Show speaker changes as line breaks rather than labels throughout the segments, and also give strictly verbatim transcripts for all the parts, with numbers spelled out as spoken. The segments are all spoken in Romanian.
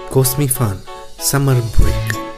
Cosmifan Summer Break.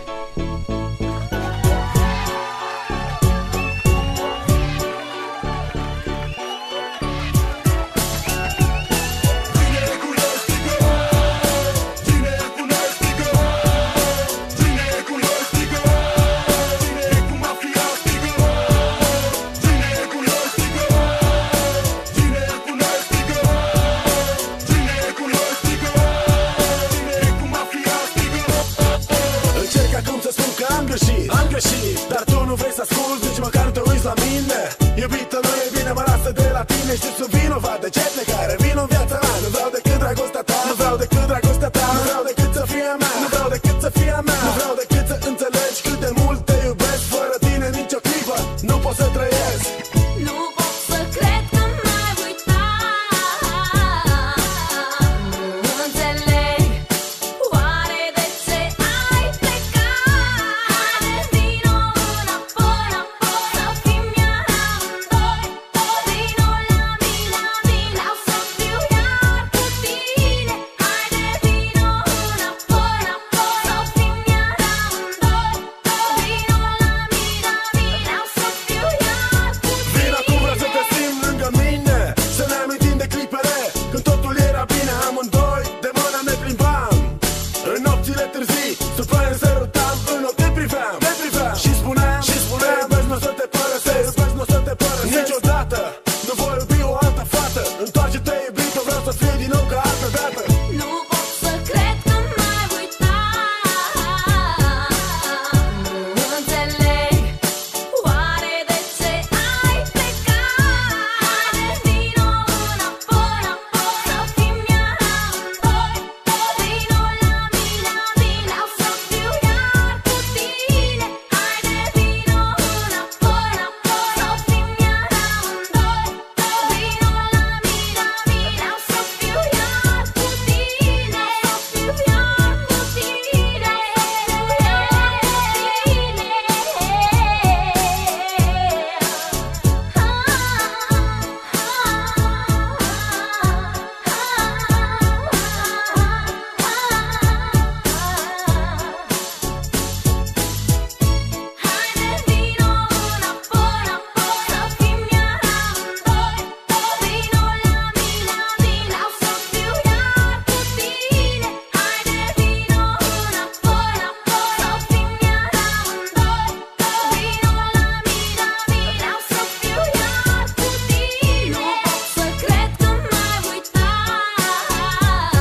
Am greșit, dar tu nu vrei să asculti, nici măcar nu te uiți la mine. Iubită, nu e bine, mă lasă de la tine. Știi, sunt vinovat de jet care vin în viața mea. Nu vreau decât dragostea ta, nu vreau decât dragostea ta. Nu vreau decât să fie a mea, nu vreau decât să fie a mea. Nu vreau decât să înțelegi cât de mult te iubesc. Fără tine nicio clipă nu pot să trăiesc.
Nu pot să cred că m-ai uitat. Nu înțeleg oare de ce ai plecat. Haide, vino înapoi, înapoi, să fim iar amândoi. Vino la mine, la mine, vreau să fiu iar cu tine. Haide, vino înapoi, înapoi, să fim iar amândoi. Vino la mine, la mine, vreau să fiu iar cu tine.
Vin acum, vreau să te simt lângă mine. Să ne amintim de clipele când totul era bine. Amândoi de mână ne plimbam în nopțile târzii, sub ploaie sărutam, în ochi te priveam, te priveam. Și spuneam, și spuneam, iubesc, n-o să te părăsesc, iubesc, n-o să te părăsesc niciodată. Nu voi iubi o altă fată. Întoarce-te, iubito, vreau să fie din nou ca altă dată.
Nu pot să cred că m-ai uitat. Nu înțeleg oare de ce ai plecat. Haide, vino înapoi, înapoi, să fim iar amândoi. Vino la mine, la mine, vreau să fiu iar cu tine. Haide, vino înapoi, înapoi, să fim iar amândoi. Vino la mine, la mine, vreau să fiu iar cu tine. Să fiu iar cu Haide, vino înapoi, înapoi, să fim iar amândoi. Vino la mine, la mine, vreau să fiu iar cu tine. Haide, vino înapoi, înapoi, să fim iar amândoi. Vino la mine, la mine, vreau să fiu iar cu tine. Nu pot să cred că m-ai uitat.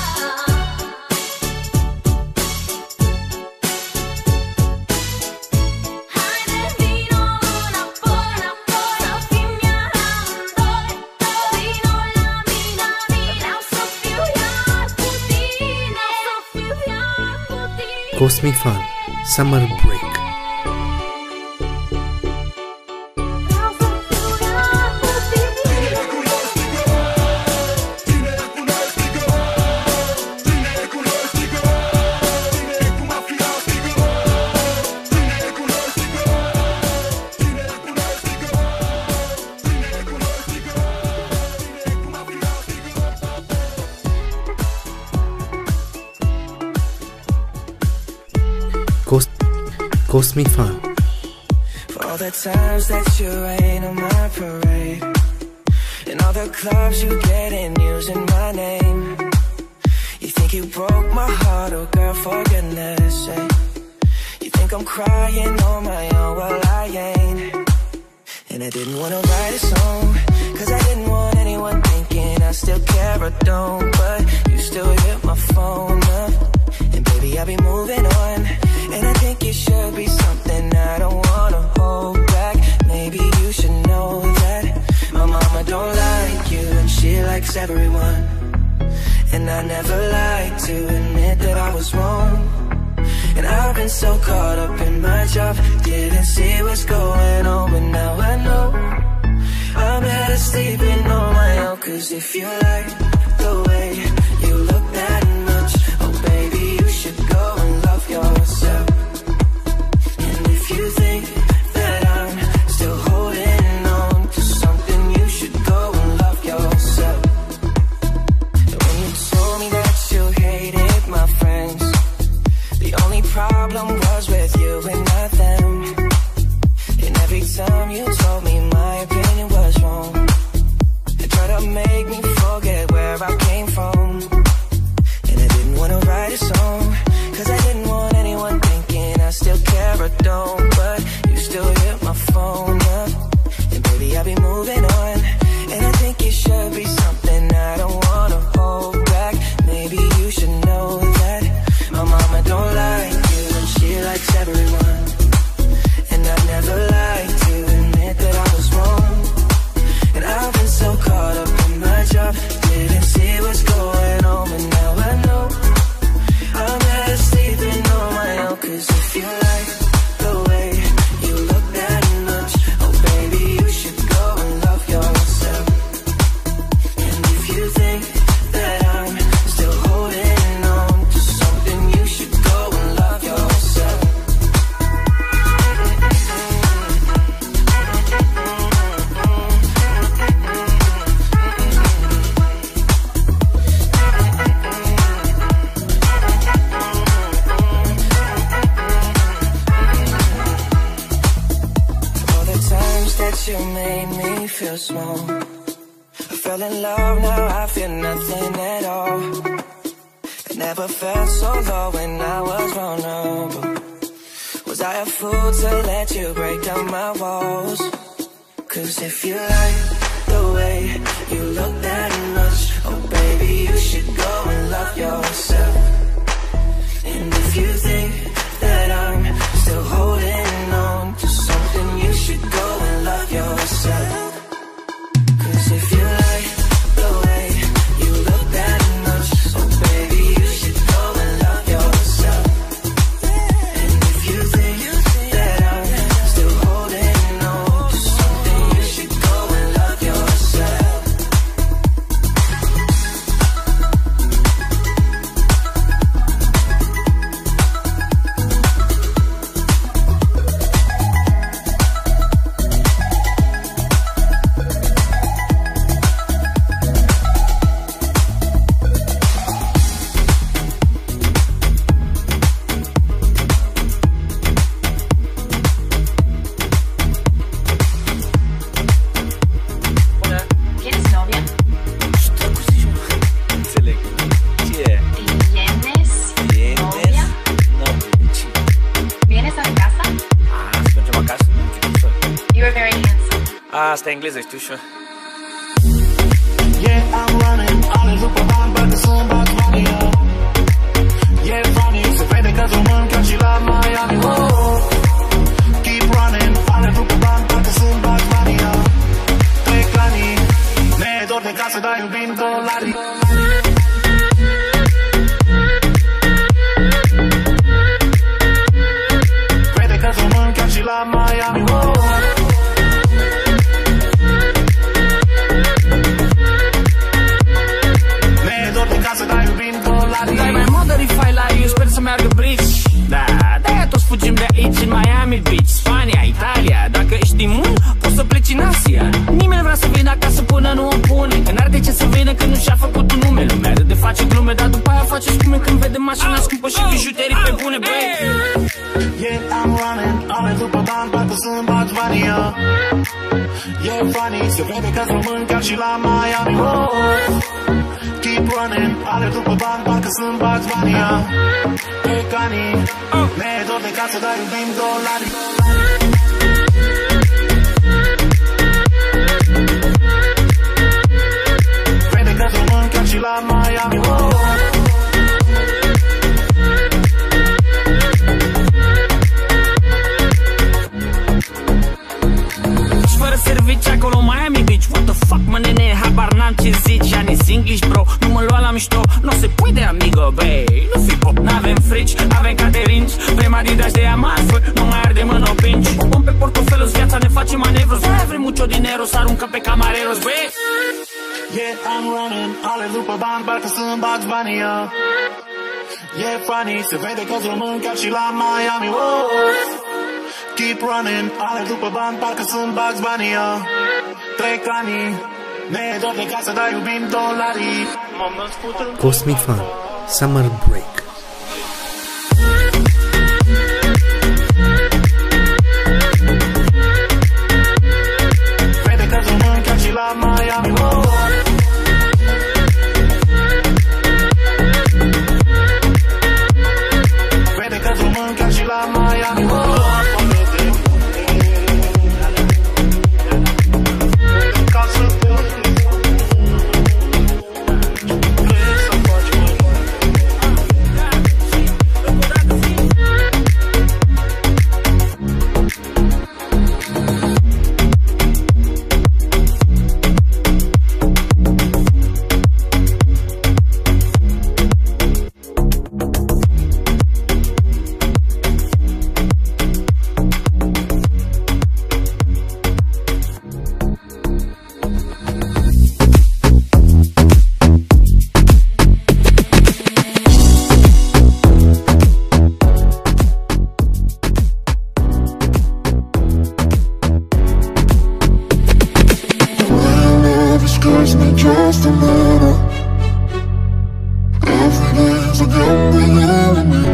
Haide, vino înapoi, înapoi, să fim iar amândoi. Vino la mine, la mine, vreau să fiu iar cu tine. Să fiu iar cu tine.
Cosmifan Summer Break.
Vreau să fiu iar cu tine.
Cos Cosmifan.
For all the times that you rain on my parade, and all the clubs you get in using my name. You think you broke my heart, oh girl, for goodness sake. You think I'm crying on my own, well I ain't. And I didn't wanna write a song, cause I didn't want anyone thinking I still care or don't. But you still hit my phone up, and baby I'll be moving on. And I think it should be something I don't wanna hold back. Maybe you should know that my mama don't like you, and she likes everyone. And I never like to admit that I was wrong. And I've been so caught up in my job, didn't see what's going on. But now I know I'm better sleeping on my own. Cause if you like the way you look that much, oh baby, you should go and love yourself. And if you think that I'm still holding on to something, you should go and love yourself. And when you told me that you hated my friends, every time you told me my opinion was wrong, and try to make me forget where I came from. And I didn't wanna write a song, cause I didn't want anyone thinking I still care or don't. But you still hit my phone up, and baby I'll be moving on. And I think it should be something I don't wanna hold back. Maybe you should know that my mama don't like you, and she likes everyone. And I never liked to admit that I was wrong. And I've been so caught up in my job, didn't see what's going on. But now I know I'm better sleeping on my own. Cause if you like the way you look that much, oh baby, you should go and love yourself. And if you think that I'm still holding on to something, you should go and love yourself. All the times that you made me feel small, I fell in love, now I feel nothing at all. I never felt so low when I was vulnerable. Was I a fool to let you break down my walls? Cause if you like the way you look that much, oh baby, you should go and love yourself. And if you think that I'm still holding on to something, you should go and love yourself. Cause if you like the way you look that much, oh baby, you should go and love yourself. And if you think that I'm still holding on to something, you should go and love yourself.
¿Tienes novia?
Înțeleg. Ce e?
¿Tienes novia?
No. Ce?
¿Vienes a mi casa?
Ah, să mergem acasă? Ce să?
You are very handsome.
Asta e engleză, știu și eu.
Yeah, I'm running, alle după bani, băgă sunt bați banii, yo. Yeah, funny, se vede că român chiar și la Miami, oh. Keep running, alle după bani, băgă sunt bați banii, yo. Trec anii, ne e dor de casă, dar iubim dolarii. Vede că român chiar și la Miami, oh.
Dai mai modify la eu, sper să meargă bridge. Da, de-aia toți fugim de aici în Miami Beach, Spania, Italia. Dacă ești imun, poți să pleci în Asia. Nimeni nu vrea să vină acasă până nu o pune, că n-ar de ce să vină când nu și-a făcut un nume. Lumea de face glume, dar după aia face scume când vede mașina scumpă și bijuterii pe bune, băi.
Yeah, I'm running, alle după bani, parcă sunt bați banii, yo. Yeah, funny, se vede că român chiar și la Miami, oh. Keep running, alle după bani, parcă sunt bați banii, yo. Trec anii, ne e dor de casă, dar iubim dolarii. Vede că român chiar și la Miami, oh.
Fără servici acolo Miami Beach. What the fuck, mă nene, habar n-am ce zici. Anis English, bro, nu mă lua la mișto. Nu se puede, amigo, băi. Nu fi pop, n-avem frici, avem caterinci. Vrem Adidas de Amasfă, nu mai ardem în opinci. Pom pe portofelos, viața ne face manevros. Mai vrem mucho dinero, să aruncăm pe camareros, băi.
Yeah, I'm running, alle după bani, parcă sunt bați banii, yo. Yeah, funny, se vede că român chiar și la Miami, oh. Keep running, alle după bani, parcă sunt bați banii, yo. Trec anii, ne e dor de casă, dar iubim dolarii. M-am născut în
Cosmic Fun Summer Break.
scares me just a little. Every day's a gambling enemy.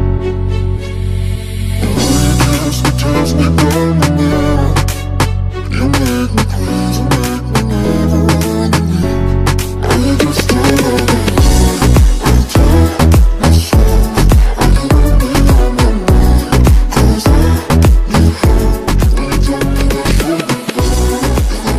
The way you kiss me tells me down the middle. You make me crazy, make me never wanna leave. Are you just another lie? I tell myself I can only on my mind. Cause I need help when you tell me that you'll be fine.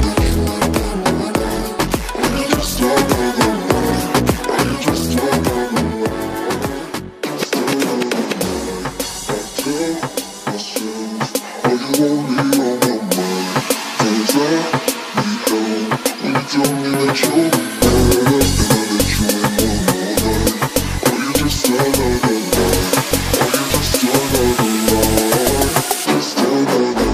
Are you just another lie? Are you just another lie? Just another lie. I tell myself are you only on my mind? Cause I need help when you tell me that you'll be better. And I let you in one more night. Are you just another lie? Are you just another lie? Just another lie.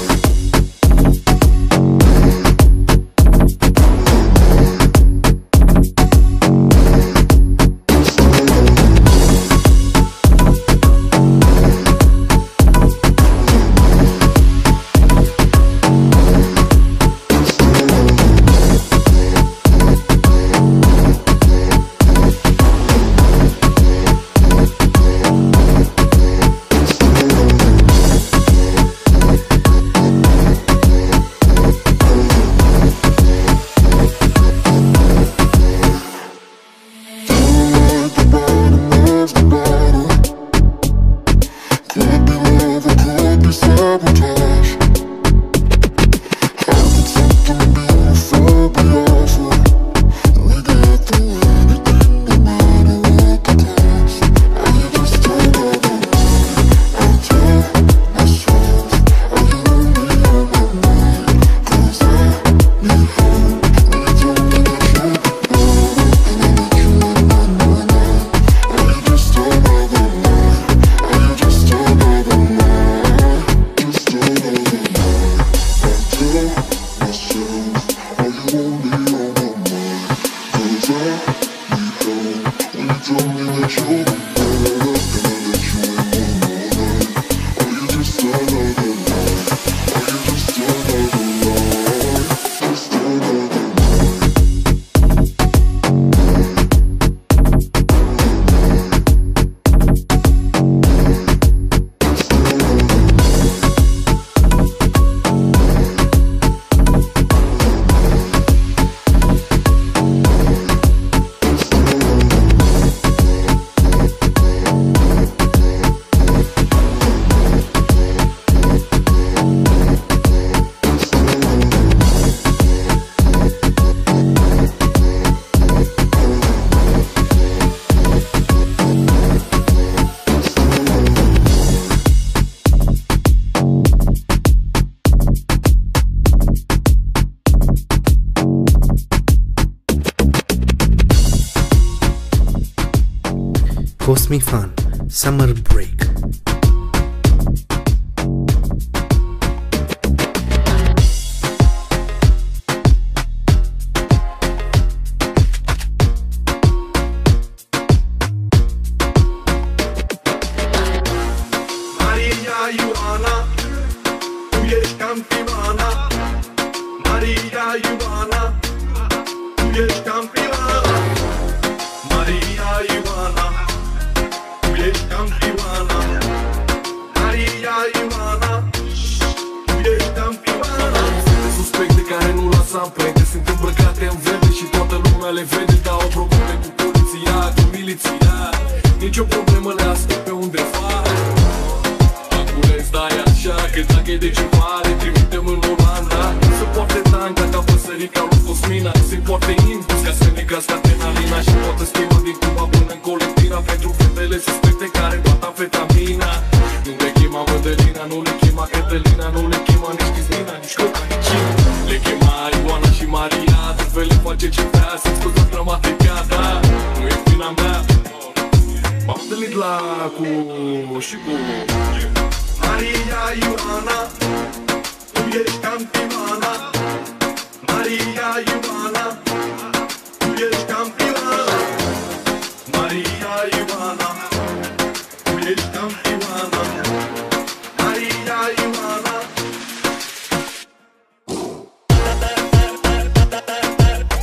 Cosmic Fun Summer Break.
Maria Ioana, tu ești campioana. Maria Ioana, tu ești campioana. Maria Ioana, tu ești campioana. Maria Ioana, tu ești campioana.
Fete suspecte care nu lasă amprente, sunt îmbrăcate în verde și toată lumea le vede. Dau probleme cu poliția, cu miliția. Nici o problemă, le ascult pe undeva. Acum stai așa, că dacă e de ce pare, trimitem în Olanda. Se poate tanga ca păsărica lui Cosmina. Se poate impus ca să negați adrenalina. Și poate schimba din Cuba până în Colentina. Pentru fetele suspecte care bat amfetamina. Nu le chema Mădălina, nu le chema Cătălina. Nu le chema nici Cristina, nici Cocaicina. Le chema Ioana și Maria. De fel le face ce vrea, să-ți scuza dramatica. Da, nu e vina mea. M-am întâlnit la cu... și cu...
Maria Ioana, tu ești campioana. Maria Ioana, tu ești campioana. Maria Ioana, tu ești campioana. Maria Ioana.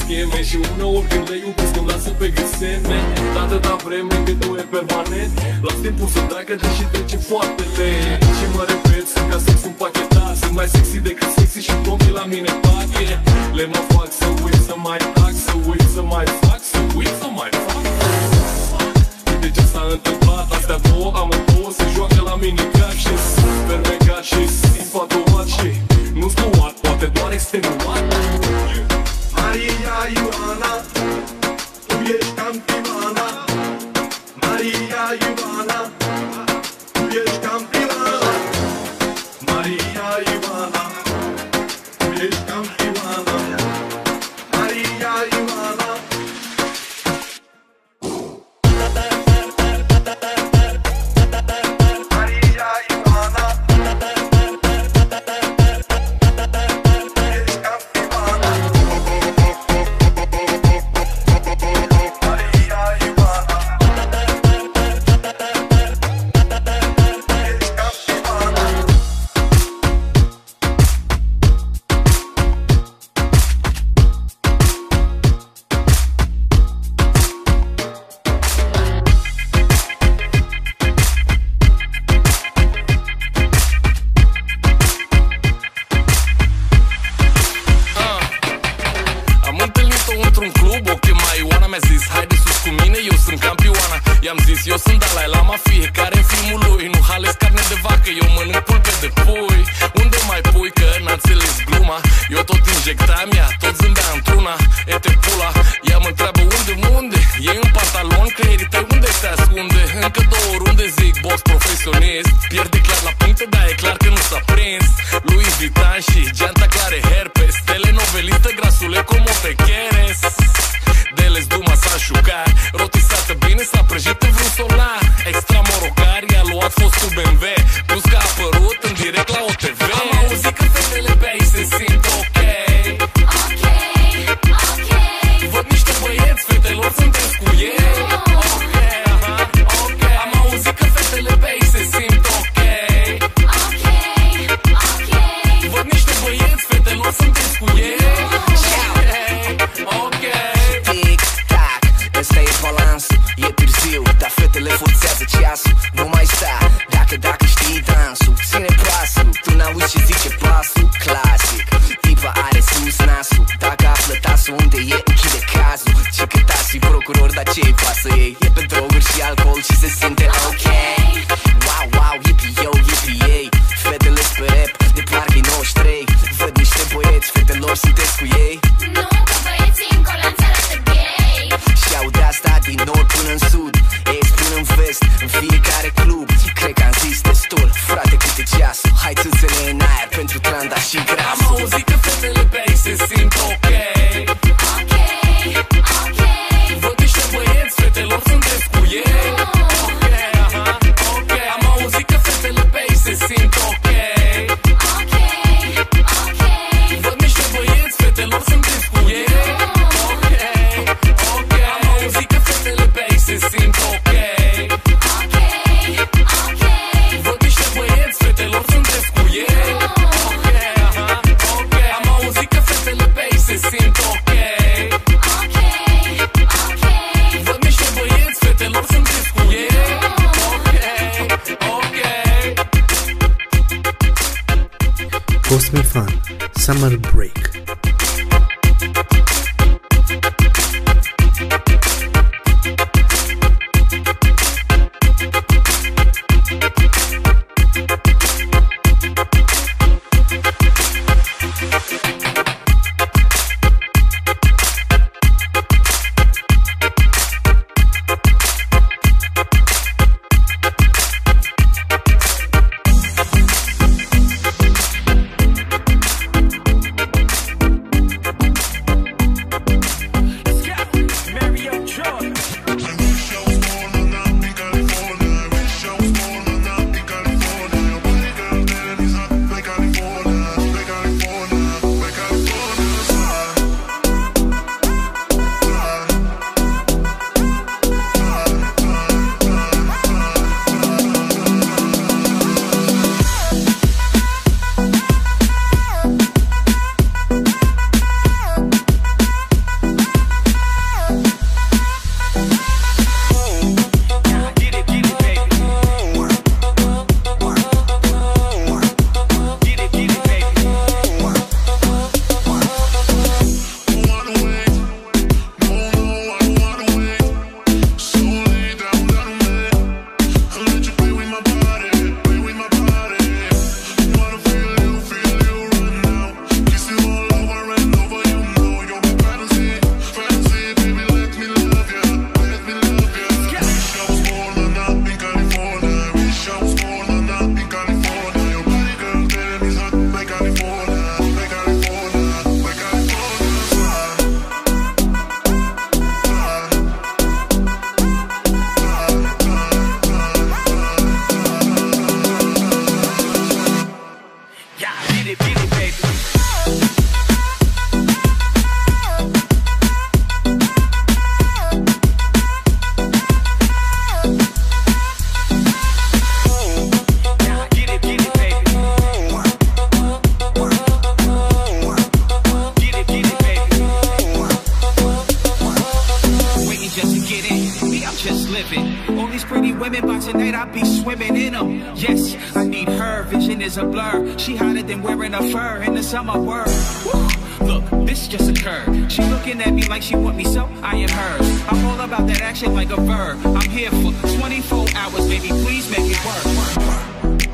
scheme și uneori când le iubesc îmi lasă pe gâsene. Dar atâta vreme cât nu e permanent, las timpul să treacă deși trece foarte lent. Și mă repet, sunt ca sex împachetat, sunt mai sexy decât sexy și domnii la mine pachet. Le mă fac să uit, să mai tac, să uit, să mai fac, să uit, să mai fac. Uite ce s-a întâmplat, astea două amândouă se joacă la minicat și sunt fermecat și infatuat și nu-s luat, poate doar extenuat.
Maria Ioana, tu ești campioana. Maria Ioana, tu ești campioana. Maria Ioana, tu ești campioana. Maria Ioana.
I-am zis, eu sunt Dalai Lama, fiecare în filmul lui. Nu hales carne de vacă, eu mănânc pulpe de pui. Unde mai pui că n-a înțeles gluma? Eu tot injectam, ea tot zâmbea într-una. E te pula, ea mă întreabă unde, unde? E în pantalon, creierii tăi unde se ascunde? Încă două runde zic, boss profesionist. Pierde clar la puncte, dar e clar că nu s-a prins. Louis Vuitton și geanta clare herpes. Telenovelistă grasule, como te quieres? Deles Duma s-a șucat, rotisată bine, s-a prăjit în vreun solar. Extra morocar, i-a luat fostul B M W, plus că a apărut în direct la O T V. Am auzit că fetele pe aici se simt ok.
Ok, ok.
Văd niște băieți, fetelor, sunteți cu ei. Ok, aha, ok. Am auzit că fetele pe aici se simt ok.
Ok, ok.
Văd niște băieți, fetelor, sunteți cu ei. Ok, ok.
Ăsta e balansul, e târziu, dar fetele forțează ceasul. Nu mai sta, dacă, dacă știi dansul. Ține pasul, tu n-auzi ce zice pasul. Clasic, tipa are sus nasul. Dacă află tasul unde e, închide cazul. Ce că tasul procuror, dar ce-i pasă ei? E pe droguri și alcool și se simte ok. Wow, wow, yippie-yo, yippie-ei. Fetele pe rap, de parcă-i nouăzeci și trei. Văd niște băieți, fetelor, sunteți cu ei?
Nu, că băieții în colanță arată gay.
Și aud asta din nord până în sud, est până în vest, în fiecare club. Cred că am zis destul, frate, câte ceasul. Hai țâțele în aer pentru tranda și grasul.
Am auzit că fetele pe aici se simt ok.
Ok, ok.
Văd niște băieți, fetelor, sunteți cu ei. Ok, aha, ok. Am auzit că fetele pe aici se simt ok.
Ok, ok.
Văd niște băieți, fetelor, sunteți cu ei. Ok, ok. Am auzit că fetele pe aici se simt ok.
Ok, ok.
Văd niște băieți, fetelor, sunteți cu ei. Ok, aha, ok. Am auzit că fetele pe aici se simt ok.
Ok, ok.
Văd niște băieți, fetelor, sunteți cu ei. Ok, ok.
Cosmic Fun Summer Break.
women, but tonight I be swimming in them. Yes, I need her, vision is a blur. She hotter than wearing a fur in the summer world. Woo. Look, this just occurred. She looking at me like she want me, so I am hers. I'm all about that action like a verb. I'm here for twenty-four hours, baby, please make it work, work, work.